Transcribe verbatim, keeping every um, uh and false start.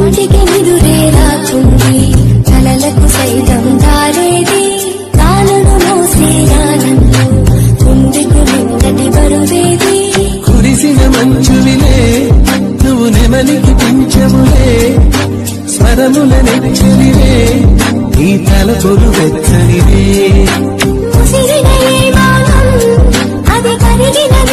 నోటికి నిదురే రాకుంది కలలకు సైతం దారేది కాలను మోసేయాలను గుండెకు నిన్నటి బరువేది కురిసిన మంచువిలే నువ్వు నెమలికి పింఛములే స్వరముల నెచ్చలివే నీ తలపులు వెచ్చనివే ముసిరిన ఏ మౌనం అది కరిగిన